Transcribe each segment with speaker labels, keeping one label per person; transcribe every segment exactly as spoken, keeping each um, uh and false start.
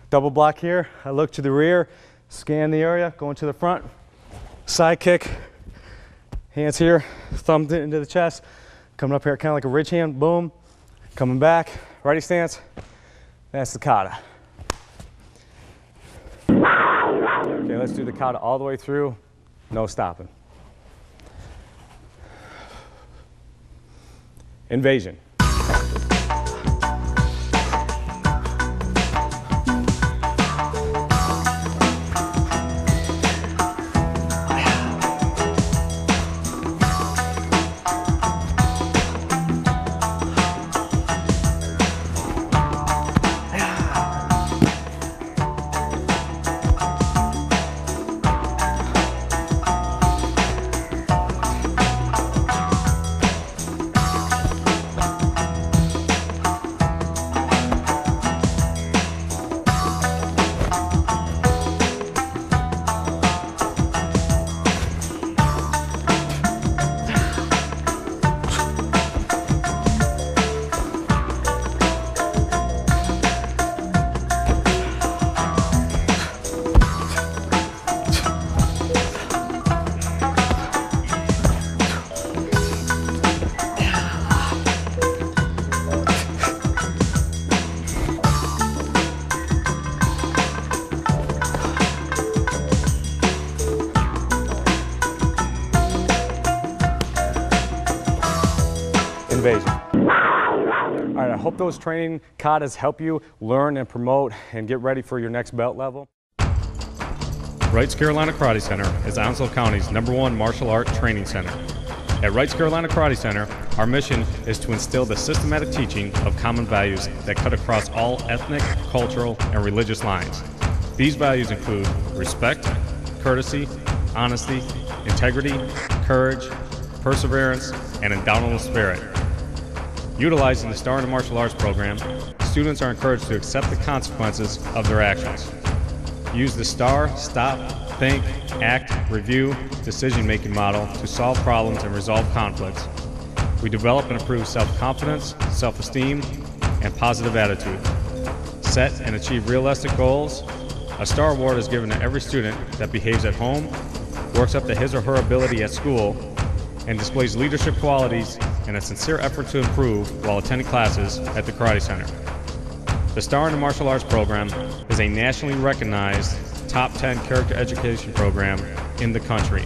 Speaker 1: Double block here. I look to the rear, scan the area, going to the front. Side kick. Hands here, thumb into the chest. Coming up here, kind of like a ridge hand. Boom. Coming back. Righty stance. That's the kata. Okay, let's do the kata all the way through. No stopping. Invasion. Invasion. All right, I hope those training katas help you learn and promote and get ready for your next belt level.
Speaker 2: Wrights Carolina Karate Center is Onslow County's number one martial art training center. At Wrights Carolina Karate Center, our mission is to instill the systematic teaching of common values that cut across all ethnic, cultural, and religious lines. These values include respect, courtesy, honesty, integrity, courage, perseverance, and indomitable spirit. Utilizing the STAR in the Martial Arts program, students are encouraged to accept the consequences of their actions. Use the STAR, stop, think, act, review, decision-making model to solve problems and resolve conflicts. We develop and improve self-confidence, self-esteem, and positive attitude. Set and achieve realistic goals. A STAR award is given to every student that behaves at home, works up to his or her ability at school, and displays leadership qualities and a sincere effort to improve while attending classes at the Karate Center. The STAR in the Martial Arts program is a nationally recognized top ten character education program in the country.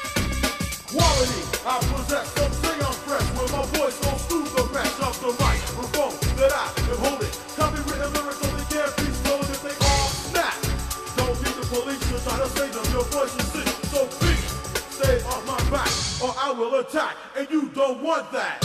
Speaker 3: I possess, some say I'm fresh, where my voice goes through the rest of the mic. microphone that I am holding. Copywritten lyrics only can't be stolen if they all snap. Don't need the police to try to save them. Your voice is sick, so please stay off my back, or I will attack, and you don't want that.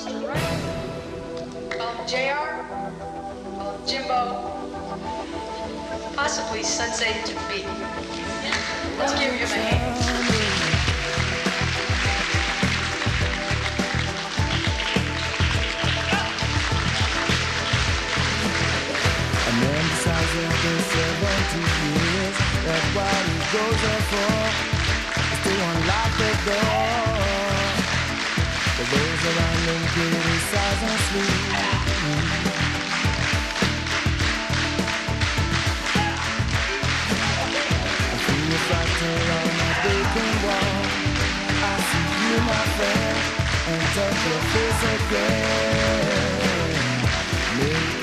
Speaker 4: Mister Wright. Call him J R. Call him Jimbo. Possibly Sensei to be. Let's give him a hand.
Speaker 5: A man decides after seventy years that what he goes there for is to unlock the door. But those around him criticize and sleep. I see you fracture on a broken wall. I see you, my friend, and touch your face again. Maybe